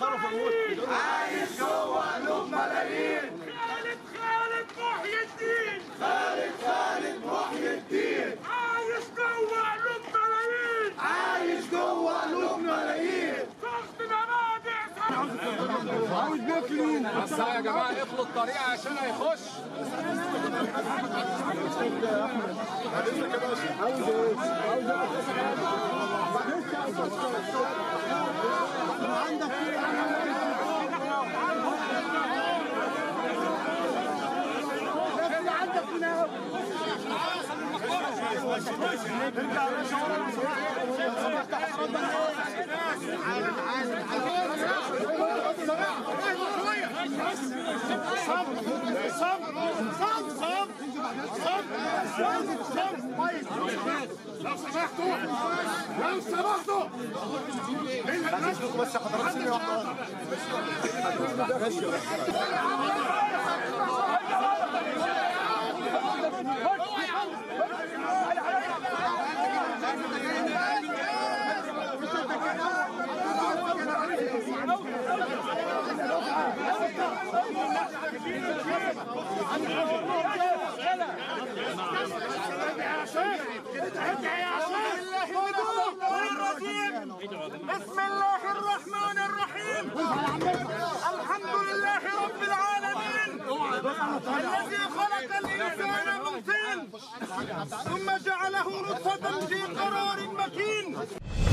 بيسخروا في الموت. عايش جوه قلوب ملايين. خالد محي الدين. خالد محي الدين. عايش جوه قلوب ملايين. عايش جوه قلوب ملايين. ضغط مبادئ. عاوز بيكلين. بس يا جماعه اقفلوا الطريق عشان هيخش. لو سمحتوا بس حضرتك بسم الله الرحمن الرحيم. الحمد لله رب العالمين الذي خلق الإنسان من طين ثم جعله نطفة في قرار مكين.